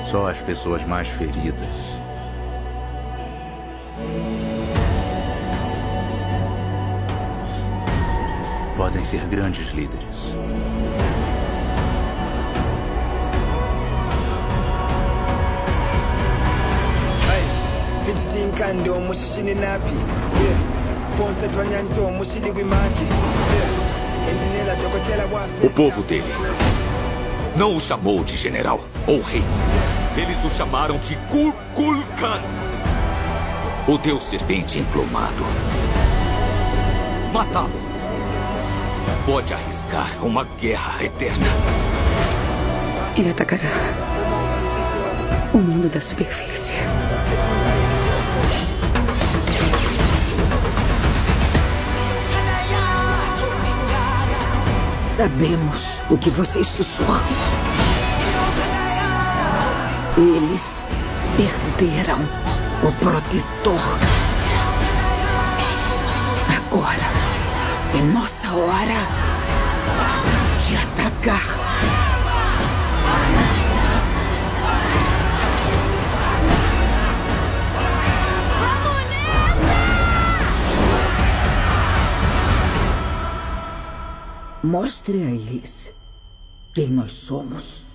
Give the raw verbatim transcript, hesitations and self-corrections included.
Só as pessoas mais feridas podem ser grandes líderes. O povo dele não o chamou de general ou rei. Eles o chamaram de Kukulkan, o deus serpente emplumado. Matá-lo pode arriscar uma guerra eterna. Ele atacará o mundo da superfície. Sabemos o que vocês sussurram. Eles perderam o protetor. Agora é nossa hora de atacar. Mostre a eles quem nós somos.